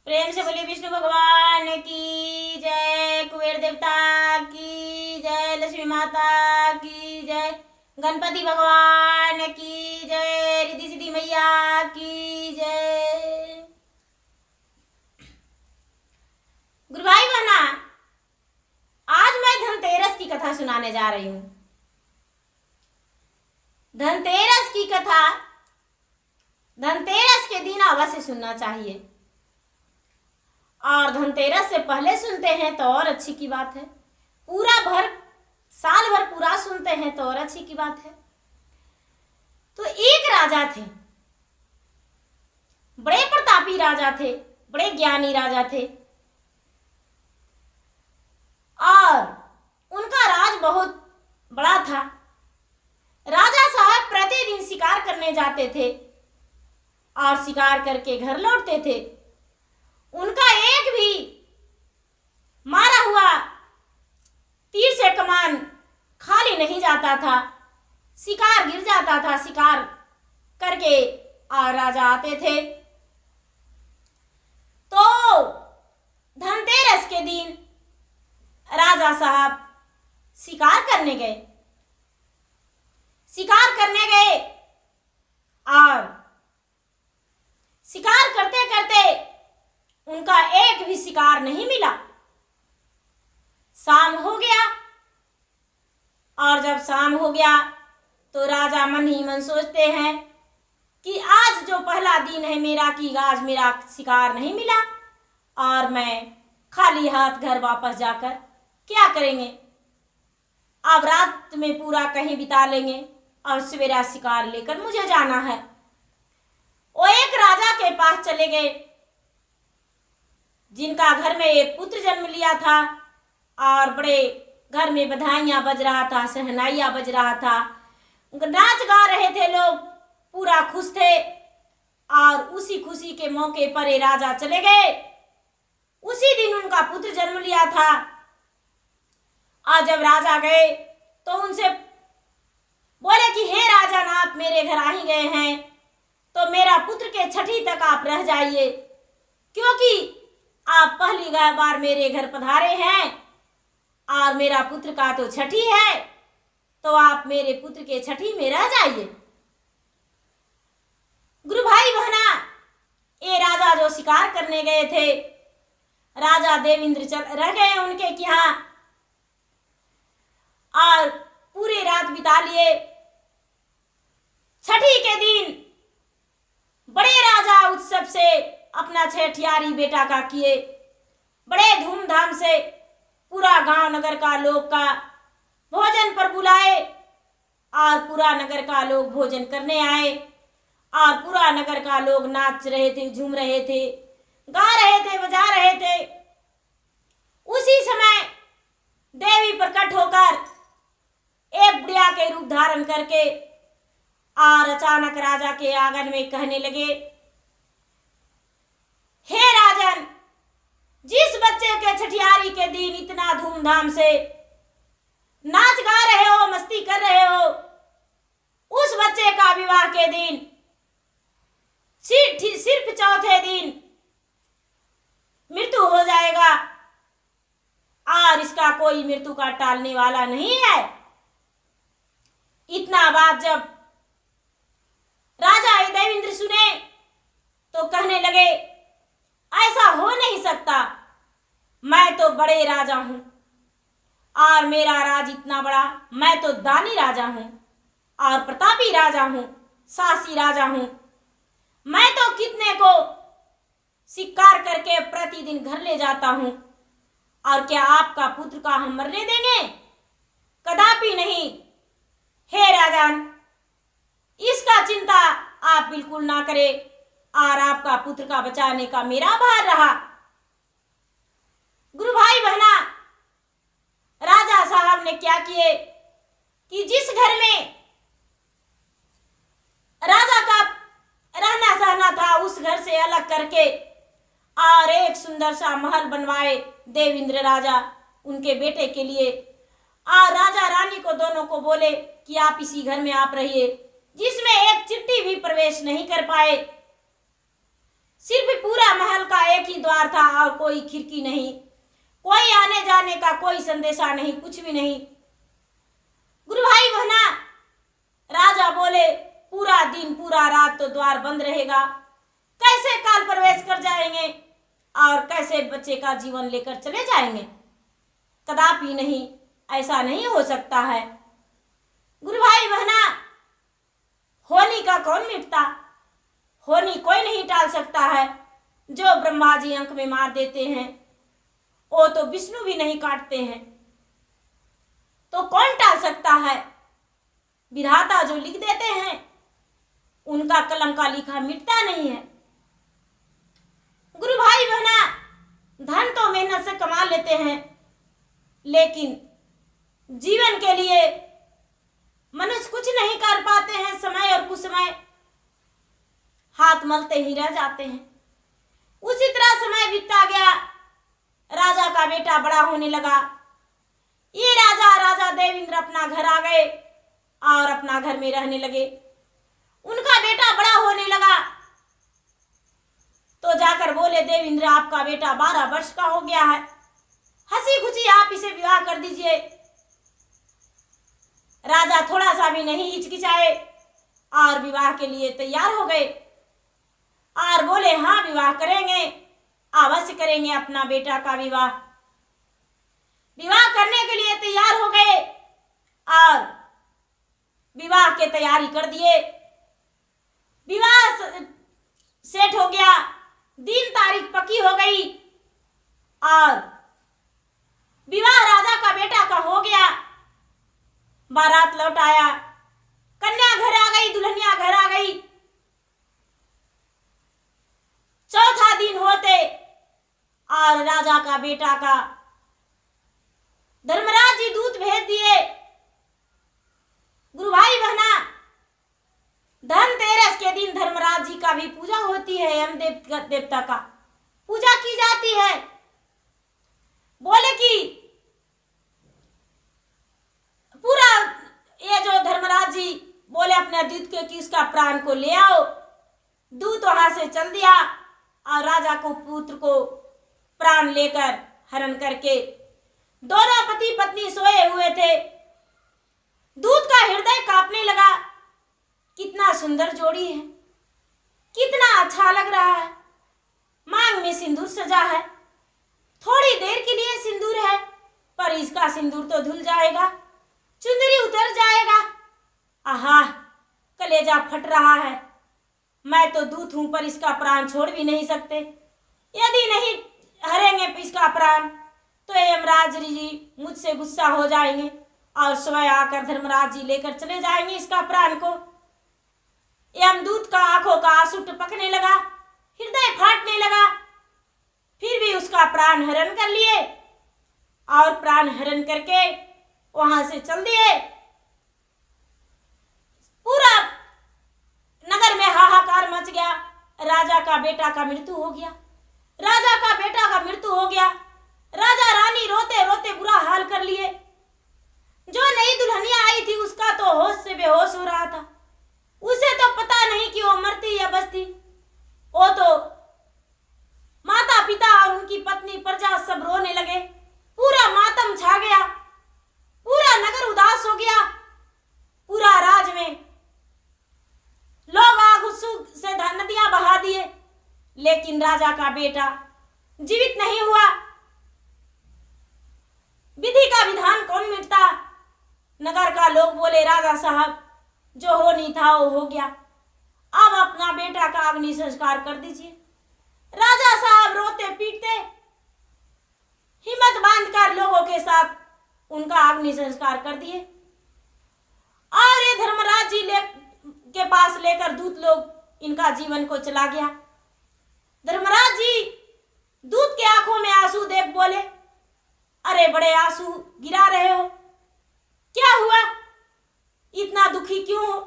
प्रेम से बोलिए विष्णु भगवान की जय, कुबेर देवता की जय, लक्ष्मी माता की जय, गणपति भगवान की जय, रिद्धि सिद्धि मैया की जय। गुरु भाई बहना, आज मैं धनतेरस की कथा सुनाने जा रही हूँ। धनतेरस की कथा धनतेरस के दिन अवश्य सुनना चाहिए, और धनतेरस से पहले सुनते हैं तो और अच्छी की बात है। साल भर पूरा सुनते हैं तो और अच्छी की बात है। तो एक राजा थे, बड़े प्रतापी राजा थे, बड़े ज्ञानी राजा थे, और उनका राज बहुत बड़ा था। राजा साहब प्रतिदिन शिकार करने जाते थे और शिकार करके घर लौटते थे। उनका एक भी मारा हुआ तीर से कमान खाली नहीं जाता था। शिकार गिर जाता था, शिकार करके और राजा आते थे। तो धनतेरस के दिन राजा साहब शिकार करने गए। शिकार करने गए और शिकार करते करते उनका एक भी शिकार नहीं मिला। शाम हो गया, और जब शाम हो गया तो राजा मन ही मन सोचते हैं कि आज जो पहला दिन है मेरा, कि आज मेरा शिकार नहीं मिला और मैं खाली हाथ घर वापस जाकर क्या करेंगे। अब रात में पूरा कहीं बिता लेंगे और सवेरा शिकार लेकर मुझे जाना है। वो एक राजा के पास चले गए जिनका घर में एक पुत्र जन्म लिया था, और बड़े घर में बधाइयाँ बज रहा था, शहनाइयाँ बज रहा था, नाच गा रहे थे लोग, पूरा खुश थे। और उसी खुशी के मौके पर ये राजा चले गए। उसी दिन उनका पुत्र जन्म लिया था। और जब राजा गए तो उनसे बोले कि हे राजा, आप मेरे घर आ ही गए हैं तो मेरा पुत्र के छठी तक आप रह जाइए, क्योंकि आप पहली बार मेरे घर पधारे हैं और मेरा पुत्र का तो छठी है, तो आप मेरे पुत्र के छठी में रह जाइए। गुरु भाई बहना, ये राजा जो शिकार करने गए थे, राजा देवेंद्र रह गए उनके यहाँ और पूरी रात बिता लिए। छठी के दिन बड़े राजा उत्सव से अपना छठियारी बेटा का किए। बड़े धूमधाम से पूरा गांव नगर का लोग का भोजन पर बुलाए, और पूरा नगर का लोग भोजन करने आए, और पूरा नगर का लोग नाच रहे थे, झूम रहे थे, गा रहे थे, बजा रहे थे। उसी समय देवी प्रकट होकर एक बुढ़िया के रूप धारण करके और अचानक राजा के आंगन में कहने लगे, हे राजन, जिस बच्चे के छठियारी के दिन इतना धूमधाम से नाच गा रहे हो, मस्ती कर रहे हो, उस बच्चे का विवाह के दिन सिर्फ चौथे दिन मृत्यु हो जाएगा, और इसका कोई मृत्यु का टालने वाला नहीं है। इतना बात जब राजा देवेंद्र सुने तो कहने लगे, ऐसा हो नहीं सकता, मैं तो बड़े राजा हूं और मेरा राज इतना बड़ा, मैं तो दानी राजा हूं और प्रतापी राजा हूं, साहसी राजा हूं। मैं तो कितने को शिकार करके प्रतिदिन घर ले जाता हूं, और क्या आपका पुत्र का हम मरने देंगे? कदापि नहीं। हे राजन, इसका चिंता आप बिल्कुल ना करें, और आपका पुत्र का बचाने का मेरा भार रहा। गुरु भाई बहना, राजा साहब ने क्या किए कि जिस घर में राजा का रहना सहना था, उस घर से अलग करके और एक सुंदर सा महल बनवाए देवेंद्र राजा उनके बेटे के लिए। और राजा रानी को दोनों को बोले कि आप इसी घर में आप रहिए, जिसमें एक चिट्ठी भी प्रवेश नहीं कर पाए। सिर्फ पूरा महल का एक ही द्वार था और कोई खिड़की नहीं, कोई आने जाने का कोई संदेशा नहीं, कुछ भी नहीं। गुरु भाई बहना, राजा बोले पूरा दिन पूरा रात तो द्वार बंद रहेगा, कैसे काल प्रवेश कर जाएंगे और कैसे बच्चे का जीवन लेकर चले जाएंगे? कदापि नहीं, ऐसा नहीं हो सकता है। गुरु भाई बहना, होनी का कौन मिटता, होनी कोई नहीं टाल सकता है। जो ब्रह्मा जी अंक में मार देते हैं वो तो विष्णु भी नहीं काटते हैं, तो कौन टाल सकता है? विधाता जो लिख देते हैं उनका कलम का लिखा मिटता नहीं है। गुरु भाई बहना, धन तो मेहनत से कमा लेते हैं, लेकिन जीवन के लिए मनुष्य कुछ नहीं कर पाते हैं। समय और कुसमय हाथ मलते ही रह जाते हैं। उसी तरह समय बीतता गया। राजा का बेटा बड़ा होने लगा। ये राजा देवेंद्र अपना घर आ गए और अपना घर में रहने लगे। उनका बेटा बड़ा होने लगा तो जाकर बोले, देवेंद्र आपका बेटा 12 वर्ष का हो गया है, हंसी खुशी आप इसे विवाह कर दीजिए। राजा थोड़ा सा भी नहीं हिचकिचाए और विवाह के लिए तैयार हो गए और बोले, हाँ विवाह करेंगे, अवश्य करेंगे अपना बेटा का विवाह। विवाह करने के लिए तैयार हो गए और विवाह के तैयारी कर दिए। विवाह सेट हो गया, दिन तारीख पक्की हो गई और विवाह राजा का बेटा का हो गया। बारात लौट आया, कन्या घर आ गई, दुल्हनिया घर आ गई। चौथा दिन होते और राजा का बेटा का धर्मराज जी दूत भेज दिए। गुरु भाई बहना, धनतेरस के दिन धर्मराज जी का भी पूजा होती है, यम देवता का पूजा की जाती है। बोले कि पूरा ये जो धर्मराज जी बोले अपने दूत के कि उसका प्राण को ले आओ। दूत वहां से चल दिया और राजा को पुत्र को प्राण लेकर हरण करके दोनों पति पत्नी सोए हुए थे। दूत का हृदय कांपने लगा, कितना सुंदर जोड़ी है, कितना अच्छा लग रहा है। मांग में सिंदूर सजा है, थोड़ी देर के लिए सिंदूर है पर इसका सिंदूर तो धुल जाएगा, चुंदरी उतर जाएगा। आहा, कलेजा फट रहा है। मैं तो दूत हूं पर इसका प्राण छोड़ भी नहीं सकते। यदि नहीं हरेंगे इसका प्राण तो यमराज जी मुझसे गुस्सा हो जाएंगे और स्वयं आकर धर्मराज जी लेकर चले जाएंगे इसका प्राण को। यमदूत का आंखों का आंसू टपकने लगा, हृदय फाटने लगा। फिर भी उसका प्राण हरण कर लिए और प्राण हरण करके वहां से चल दिए। पूरा नगर में हाहाकार मच गया। राजा का बेटा का मृत्यु हो गया, राजा का बेटा का मृत्यु हो गया। राजा रानी रोते रोते बुरा हाल कर लिए। जो नई दुल्हनिया आई थी उसका तो होश से बेहोश हो रहा था। उसे तो पता नहीं कि वो मरती या बचती। वो तो माता पिता और उनकी पत्नी प्रजा सब रोने लगे। पूरा मातम छा गया, पूरा नगर उदास हो गया। पूरा राज में लोग आग से नदियां बहा दिए, लेकिन राजा का बेटा जीवित नहीं हुआ। विधि का विधान कौन मिटता? नगर का लोग बोले, राजा साहब जो हो नहीं था वो हो गया, अब अपना बेटा का अग्नि संस्कार कर दीजिए। राजा साहब रोते पीटते हिम्मत बांधकर लोगों के साथ उनका अग्नि संस्कार कर दिए। और ये धर्मराज जी के पास लेकर दूत लोग इनका जीवन को चला गया। धर्मराज जी दूत के आंखों में आंसू देख बोले, अरे बड़े आंसू गिरा रहे हो, क्या हुआ, इतना दुखी क्यों हो?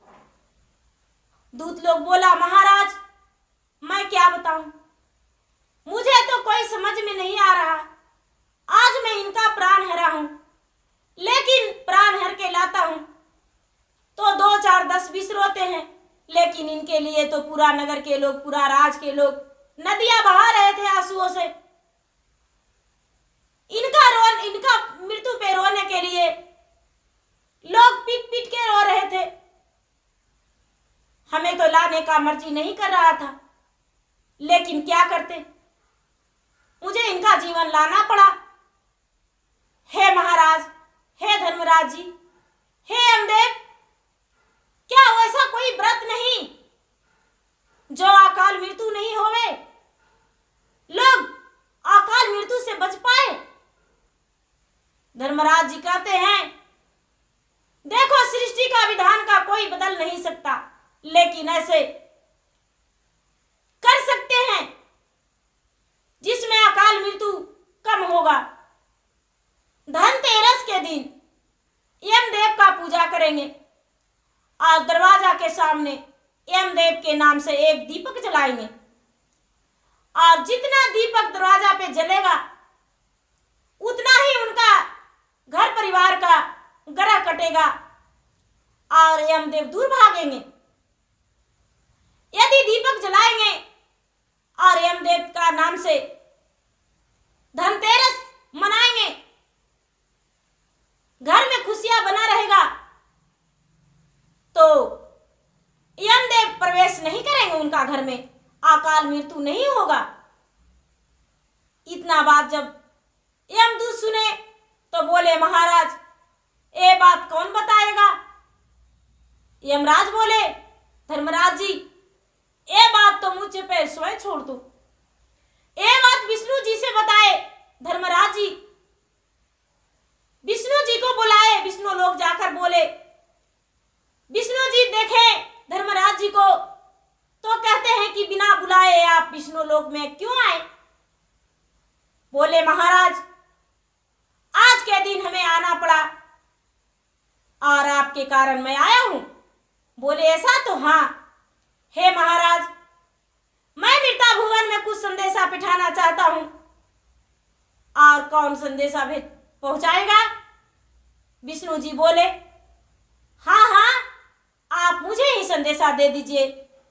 दूत लोग बोला, महाराज मैं क्या बताऊं, मुझे तो कोई समझ में नहीं आ रहा। आज मैं इनका प्राण हरा हूं, लेकिन प्राण हर के लाता हूं तो 2 4 10 20 रोते हैं, लेकिन इनके लिए तो पूरा नगर के लोग, पूरा राज के लोग नदियां बहा रहे थे आंसू। आंसुओं से। इनका मृत्यु पे रोने के लिए लोग पीट पीट के रो रहे थे। हमें तो लाने का मर्जी नहीं कर रहा था, लेकिन क्या करते, मुझे इनका जीवन लाना पड़ा। हे महाराज, हे धर्मराज जी, हे यमदेव, क्या वैसा कोई व्रत नहीं जो अकाल मृत्यु नहीं होवे, लोग अकाल मृत्यु से बच पाए? धर्मराज जी कहते हैं, देखो सृष्टि का विधान का कोई बदल नहीं सकता, लेकिन ऐसे कर सकते हैं जिसमें अकाल मृत्यु कम होगा। धनतेरस के दिन यमदेव का पूजा करेंगे और दरवाजा के सामने यमदेव के नाम से एक दीपक जलाएंगे, और जितना दीपक दरवाजा पे जलेगा उतना ही उनका घर परिवार का ग्रह कटेगा और यमदेव दूर भागेंगे। यदि दीपक जलाएंगे और यमदेव का नाम से धनतेरस मनाएंगे, घर में खुशियां बना रहेगा, तो यमदेव प्रवेश नहीं करेंगे उनका घर में, अकाल मृत्यु नहीं होगा। इतना बात जब यमदूत सुने तो बोले, महाराज ये बात कौन बताएगा? यमराज बोले, धर्मराज जी, ये बात तो मुझे पे स्वयं छोड़ दो, ये बात विष्णु जी से बताए। धर्मराज जी विष्णु जी को बुलाए, विष्णु लोग जाकर बोले, विष्णु जी देखे धर्मराज जी को तो कहते हैं कि बिना बुलाए आप विष्णु लोक में क्यों आए? बोले, महाराज आज के दिन हमें आना पड़ा और आपके कारण मैं आया हूं। बोले, ऐसा तो हाँ। हे महाराज, मैं मृता भुवन में कुछ संदेशा पिठाना चाहता हूं। और कौन संदेशा पहुंचाएगा? विष्णु जी बोले, हाँ हाँ, आप मुझे ही संदेशा दे दीजिए,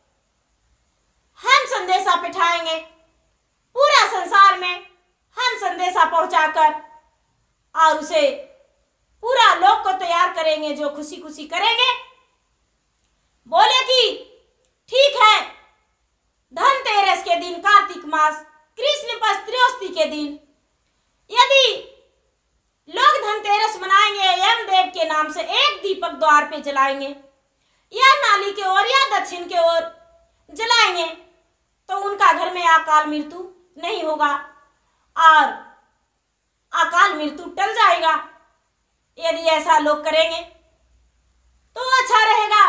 हम संदेशा पिठाएंगे। पूरा संसार में हम संदेशा पहुंचाकर और उसे पूरा लोक को तैयार करेंगे, जो खुशी खुशी करेंगे। बोले कि ठीक है, धनतेरस के दिन, कार्तिक मास कृष्ण पक्ष त्रयोदशी के दिन यदि लोग धनतेरस मनाएंगे, यमदेव के नाम से एक दीपक द्वार पे जलाएंगे, या नाली के ओर या दक्षिण के ओर जलाएंगे, तो उनका घर में अकाल मृत्यु नहीं होगा और अकाल मृत्यु टल जाएगा। यदि ऐसा लोग करेंगे तो अच्छा रहेगा।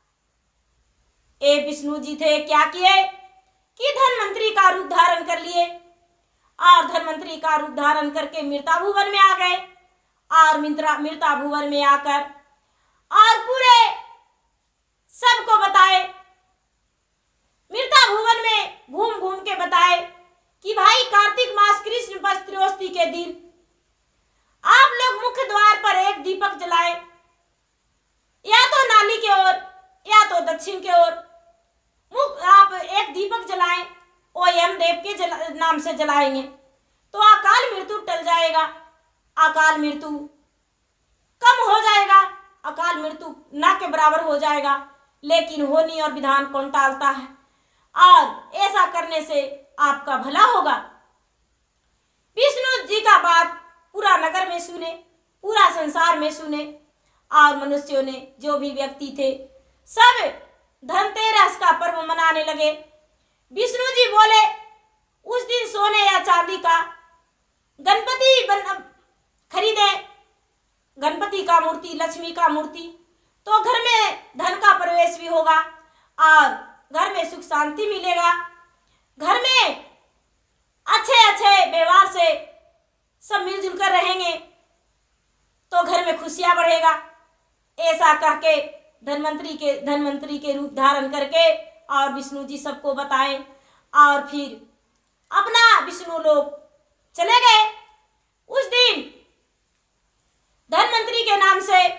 ए विष्णु जी थे, क्या किए कि धनवंतरी का रूप धारण कर लिए और धनवंतरी का रूप धारण करके मृता भुवन में आ गए और मृता भुवन में आकर और पूरे सबको बताए, मृता भुवन में घूम घूम के बताए कि भाई कार्तिक मास कृष्ण पक्ष त्रयोदशी के दिन आप लोग मुख्य द्वार पर एक दीपक जलाएं, या तो नाली के ओर या तो दक्षिण के ओर आप एक दीपक जलाएं, वो यमदेव के नाम से जलाएंगे तो अकाल मृत्यु टल जाएगा, अकाल मृत्यु कम हो जाएगा, अकाल मृत्यु ना के बराबर हो जाएगा। लेकिन होनी और विधान कौन टालता है, और ऐसा करने से आपका भला होगा। विष्णु जी का बात पूरा नगर में सुने, पूरा संसार में सुने, और मनुष्यों ने, जो भी व्यक्ति थे, सब धनतेरस का पर्व मनाने लगे। विष्णु जी बोले, उस दिन सोने या चांदी का गणपति खरीदे, गणपति का मूर्ति, लक्ष्मी का मूर्ति, तो घर में धन का प्रवेश भी होगा और घर में सुख शांति मिलेगा। घर में अच्छे अच्छे व्यवहार से सब मिलजुल कर रहेंगे तो घर में खुशियां बढ़ेगा। ऐसा कहके धनवंतरी के रूप धारण करके और विष्णु जी सबको बताएं, और फिर अपना विष्णु लोक चले गए। उस दिन धनवंतरी के नाम से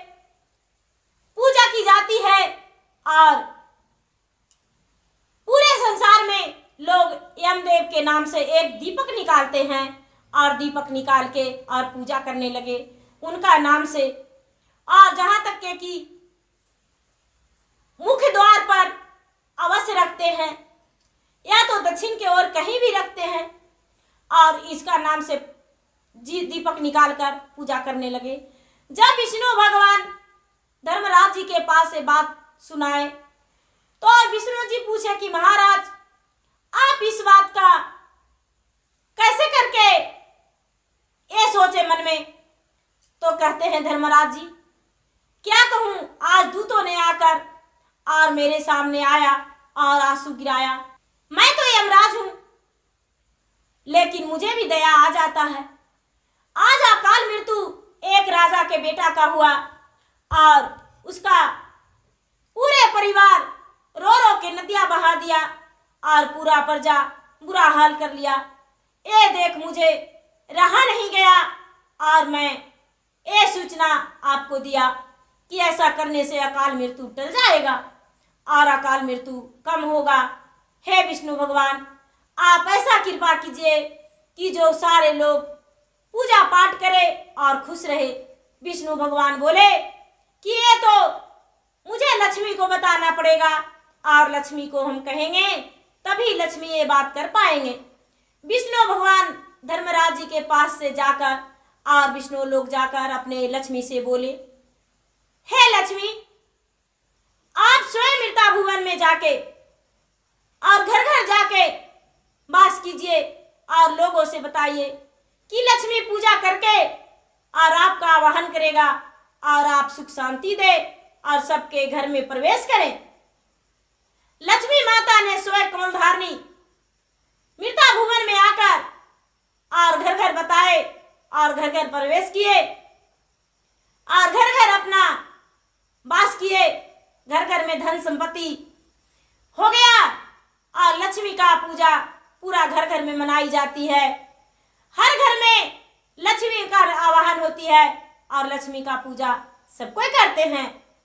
पूजा की जाती है और पूरे संसार में लोग यमदेव के नाम से एक दीपक निकालते हैं और दीपक निकाल के और पूजा करने लगे उनका नाम से। और जहाँ तक के कि मुख्य द्वार पर अवश्य रखते हैं या तो दक्षिण के ओर कहीं भी रखते हैं और इसका नाम से दीपक निकालकर पूजा करने लगे। जब विष्णु भगवान धर्मराज जी के पास से बात सुनाए तो विष्णु जी पूछे कि महाराज आप इस बात का कैसे करके ये सोचे मन में। तो कहते हैं धर्मराज जी क्या कहूँ, आज दूतों ने आकर और मेरे सामने आया और आंसू गिराया। मैं तो यमराज हूं लेकिन मुझे भी दया आ जाता है। आज अकाल मृत्यु एक राजा के बेटा का हुआ और उसका पूरे परिवार रो रो के नदियां बहा दिया और पूरा प्रजा बुरा हाल कर लिया। ये देख मुझे रहा नहीं गया और मैं ये सूचना आपको दिया कि ऐसा करने से अकाल मृत्यु टल जाएगा और अकाल मृत्यु कम होगा। हे विष्णु भगवान आप ऐसा कृपा कीजिए कि जो सारे लोग पूजा पाठ करें और खुश रहे। विष्णु भगवान बोले कि ये तो मुझे लक्ष्मी को बताना पड़ेगा और लक्ष्मी को हम कहेंगे तभी लक्ष्मी ये बात कर पाएंगे। विष्णु भगवान धर्मराज जी के पास से जाकर और विष्णु लोग जाकर अपने लक्ष्मी से बोले हे लक्ष्मी आप स्वयं मृता भुवन में जाके और घर घर जाके वास कीजिए और लोगों से बताइए कि लक्ष्मी पूजा करके और आपका आवाहन करेगा और आप सुख शांति दे और सबके घर में प्रवेश करें। लक्ष्मी माता ने स्वयं कमल धारणी मृता भुवन में आकर और घर घर बताए और घर घर प्रवेश किए और घर घर अपना वास किए। घर घर में धन संपत्ति हो गया और लक्ष्मी का पूजा पूरा घर घर में मनाई जाती है। हर घर में लक्ष्मी का आवाहन होती है और लक्ष्मी का पूजा सब कोई करते हैं।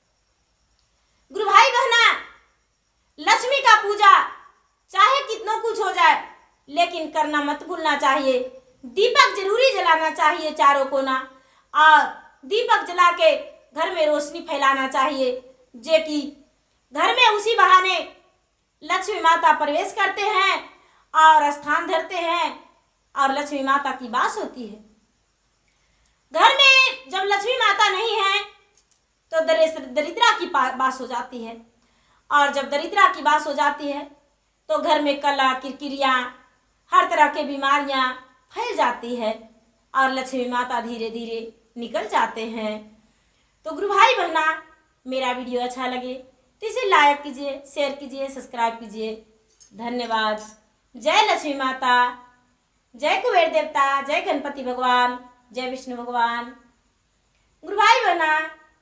गुरु भाई बहना लक्ष्मी का पूजा चाहे कितना कुछ हो जाए लेकिन करना मत भूलना चाहिए। दीपक जरूरी जलाना चाहिए चारों कोना और दीपक जला के घर में रोशनी फैलाना चाहिए जे कि घर में उसी बहाने लक्ष्मी माता प्रवेश करते हैं और स्थान धरते हैं और लक्ष्मी माता की वास होती है। घर में जब लक्ष्मी माता नहीं है तो दरिद्रा की वास हो जाती है और जब दरिद्रा की वास हो जाती है तो घर में कला किरकिरियाँ हर तरह के बीमारियाँ फैल जाती है और लक्ष्मी माता धीरे धीरे निकल जाते हैं। तो गुरु भाई बहना मेरा वीडियो अच्छा लगे तो इसे लाइक कीजिए, शेयर कीजिए, सब्सक्राइब कीजिए। धन्यवाद। जय लक्ष्मी माता, जय कुबेर देवता, जय गणपति भगवान, जय विष्णु भगवान। गुरु भाई बहना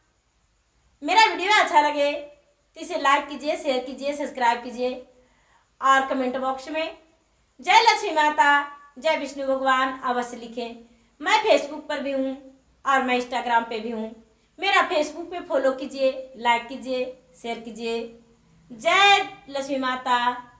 मेरा वीडियो अच्छा लगे तो इसे लाइक कीजिए, शेयर कीजिए, सब्सक्राइब कीजिए और कमेंट बॉक्स में जय लक्ष्मी माता, जय विष्णु भगवान अवश्य लिखें। मैं फेसबुक पर भी हूँ और मैं इंस्टाग्राम पे भी हूँ। मेरा फेसबुक पे फॉलो कीजिए, लाइक कीजिए, शेयर कीजिए। जय लक्ष्मी माता।